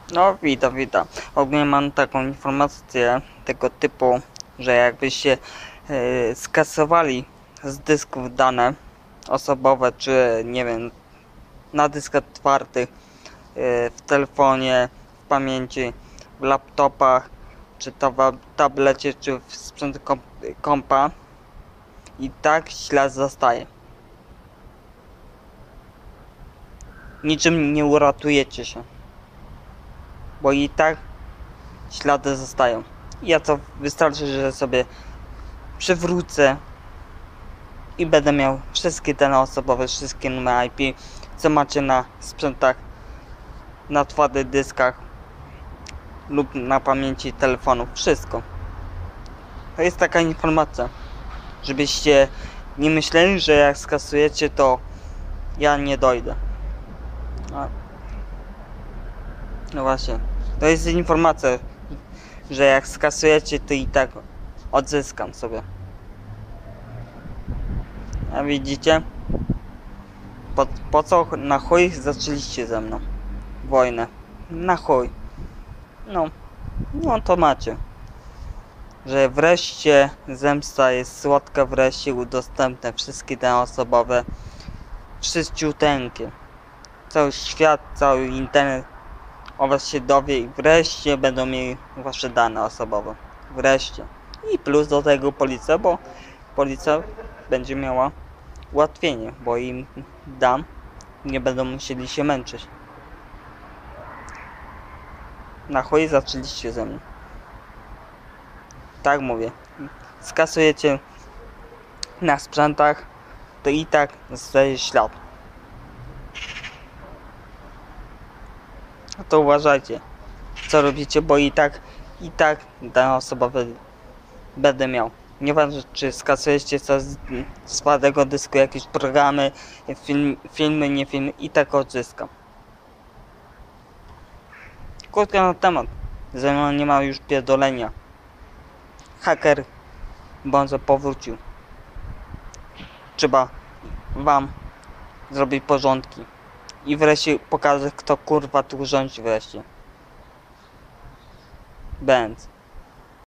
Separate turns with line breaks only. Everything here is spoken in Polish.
No, witam. Ogólnie mam taką informację tego typu, że jakbyście skasowali z dysków dane osobowe, czy nie wiem, na dyskach twardych, w telefonie, w pamięci, w laptopach, czy to w tablecie, czy w sprzęcie kompa, i tak ślad zostaje. Niczym nie uratujecie się, bo i tak ślady zostają. Ja to wystarczy, że sobie przywrócę i będę miał wszystkie dane osobowe, wszystkie numery IP, co macie na sprzętach, na twardych dyskach lub na pamięci telefonu. Wszystko. To jest taka informacja, żebyście nie myśleli, że jak skasujecie, to ja nie dojdę. No właśnie. To jest informacja, że jak skasujecie, to i tak odzyskam sobie. A widzicie? Po co na chuj zaczęliście ze mną wojnę? Na chuj. No to macie. Że wreszcie zemsta jest słodka, wreszcie udostępnię wszystkie dane osobowe. Wszyściuteńkie. Cały świat, cały internet o was się dowie i wreszcie będą mieli wasze dane osobowe. Wreszcie. I plus do tego policja, bo policja będzie miała ułatwienie, bo im dam, nie będą musieli się męczyć. Na chuj zaczęliście ze mną. Tak mówię. Skasujecie na sprzętach, to i tak zostaje ślad. To uważajcie, co robicie, bo i tak dane osobowe będę miał. Nieważne, czy skasujecie coś z twardego dysku, jakieś programy, filmy, nie filmy, i tak odzyskam. Krótko na temat. Ze mną nie ma już pierdolenia. Haker Bonzo powrócił. Trzeba wam zrobić porządki. I wreszcie pokazać, kto kurwa tu rządzi wreszcie. Benz.